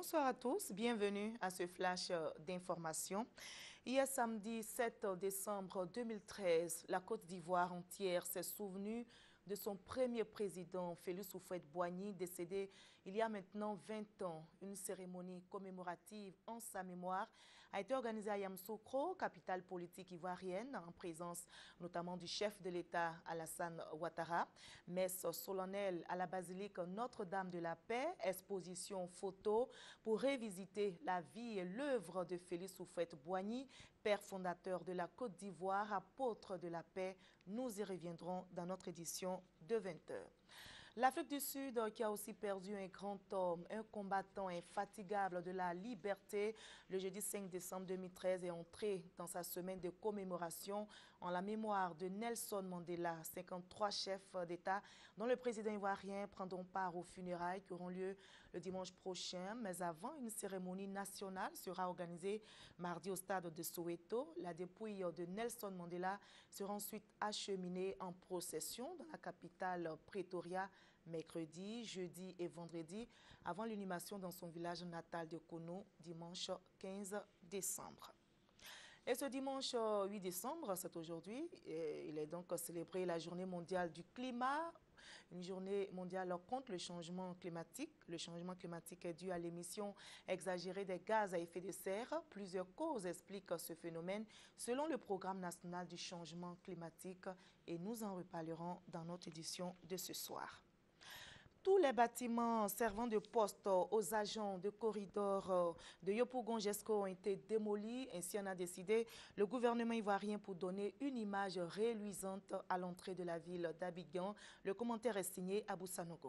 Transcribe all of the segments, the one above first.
Bonsoir à tous, bienvenue à ce flash d'information. Hier samedi 7 décembre 2013, la Côte d'Ivoire entière s'est souvenue de son premier président, Félix Houphouët-Boigny, décédé il y a maintenant 20 ans. Une cérémonie commémorative en sa mémoire a été organisée à Yamoussoukro, capitale politique ivoirienne, en présence notamment du chef de l'État Alassane Ouattara. Messe solennelle à la basilique Notre-Dame de la Paix, exposition photo pour revisiter la vie et l'œuvre de Félix Houphouët-Boigny, père fondateur de la Côte d'Ivoire, apôtre de la paix. Nous y reviendrons dans notre édition de 20h. L'Afrique du Sud qui a aussi perdu un grand homme, un combattant infatigable de la liberté. Le jeudi 5 décembre 2013 est entré dans sa semaine de commémoration en la mémoire de Nelson Mandela. 53 chefs d'État dont le président ivoirien prendront part aux funérailles qui auront lieu le dimanche prochain. Mais avant, une cérémonie nationale sera organisée mardi au stade de Soweto. La dépouille de Nelson Mandela sera ensuite acheminée en procession dans la capitale Pretoria mercredi, jeudi et vendredi avant l'inhumation dans son village natal de Kono dimanche 15 décembre. Et ce dimanche 8 décembre, c'est aujourd'hui, il est donc célébré la journée mondiale du climat, une journée mondiale contre le changement climatique. Le changement climatique est dû à l'émission exagérée des gaz à effet de serre. Plusieurs causes expliquent ce phénomène selon le programme national du changement climatique et nous en reparlerons dans notre édition de ce soir. Tous les bâtiments servant de poste aux agents de corridor de Yopougon-Jesco ont été démolis. Ainsi en a décidé le gouvernement ivoirien pour donner une image reluisante à l'entrée de la ville d'Abidjan. Le commentaire est signé Abou Sanogo.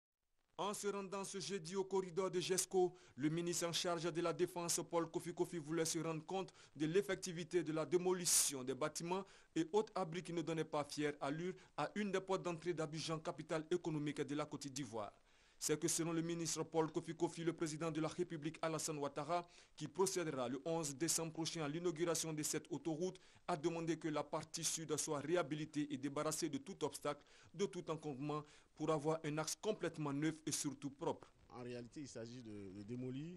En se rendant ce jeudi au corridor de Jesco, le ministre en charge de la Défense, Paul Kofi Kofi, voulait se rendre compte de l'effectivité de la démolition des bâtiments et autres abris qui ne donnaient pas fière allure à une des portes d'entrée d'Abidjan, capitale économique de la Côte d'Ivoire. C'est que selon le ministre Paul Kofi Kofi, le président de la République Alassane Ouattara, qui procédera le 11 décembre prochain à l'inauguration de cette autoroute, a demandé que la partie sud soit réhabilitée et débarrassée de tout obstacle, de tout encombrement, pour avoir un axe complètement neuf et surtout propre. En réalité, il s'agit de démolir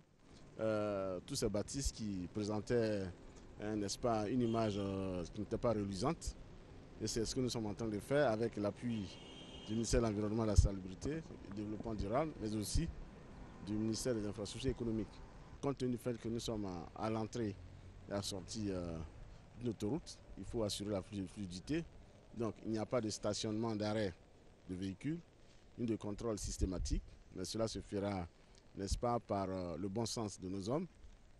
tous ces bâtisses qui présentaient, n'est-ce pas, une image qui n'était pas reluisante. Et c'est ce que nous sommes en train de faire avec l'appui du ministère de l'Environnement, de la Salubrité et du Développement durable, mais aussi du ministère des Infrastructures économiques. Compte tenu du fait que nous sommes à l'entrée et à la sortie d'une autoroute, il faut assurer la fluidité. Donc il n'y a pas de stationnement d'arrêt de véhicules, ni de contrôle systématique, mais cela se fera, n'est-ce pas, par le bon sens de nos hommes.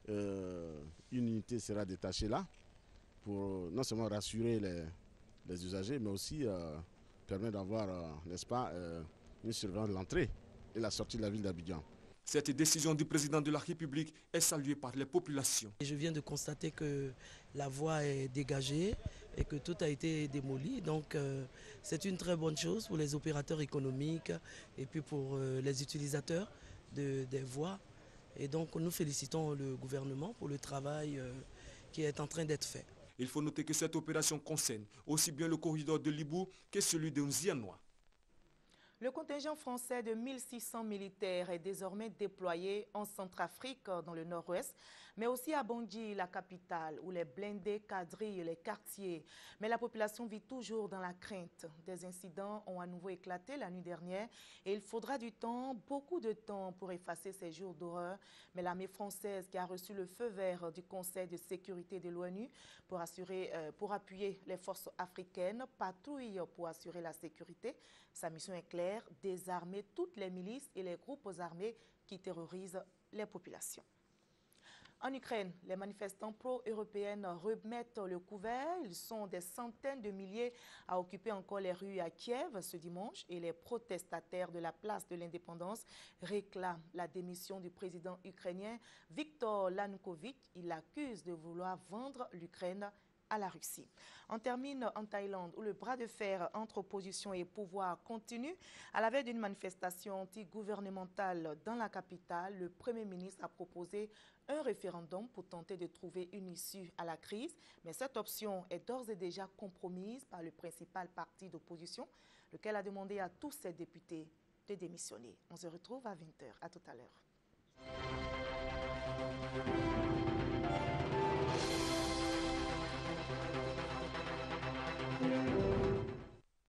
Une unité sera détachée là pour non seulement rassurer les usagers, mais aussi permet d'avoir, n'est-ce pas, une surveillance de l'entrée et la sortie de la ville d'Abidjan. Cette décision du président de la République est saluée par les populations. Je viens de constater que la voie est dégagée et que tout a été démoli. Donc c'est une très bonne chose pour les opérateurs économiques et puis pour les utilisateurs des voies. Et donc nous félicitons le gouvernement pour le travail qui est en train d'être fait. Il faut noter que cette opération concerne aussi bien le corridor de Libou que celui de Nzianois. Le contingent français de 1600 militaires est désormais déployé en Centrafrique, dans le nord-ouest, mais aussi à Bangui, la capitale, où les blindés quadrillent les quartiers. Mais la population vit toujours dans la crainte. Des incidents ont à nouveau éclaté la nuit dernière et il faudra du temps, beaucoup de temps, pour effacer ces jours d'horreur. Mais l'armée française, qui a reçu le feu vert du Conseil de sécurité de l'ONU pour appuyer les forces africaines, patrouille pour assurer la sécurité. Sa mission est claire, désarmer toutes les milices et les groupes armés qui terrorisent les populations. En Ukraine, les manifestants pro-européens remettent le couvert. Ils sont des centaines de milliers à occuper encore les rues à Kiev ce dimanche et les protestataires de la place de l'Indépendance réclament la démission du président ukrainien Viktor Yanukovych. Il l'accuse de vouloir vendre l'Ukraine à la Russie. On termine en Thaïlande où le bras de fer entre opposition et pouvoir continue. À la veille d'une manifestation anti-gouvernementale dans la capitale, le Premier ministre a proposé un référendum pour tenter de trouver une issue à la crise. Mais cette option est d'ores et déjà compromise par le principal parti d'opposition, lequel a demandé à tous ses députés de démissionner. On se retrouve à 20h. À tout à l'heure.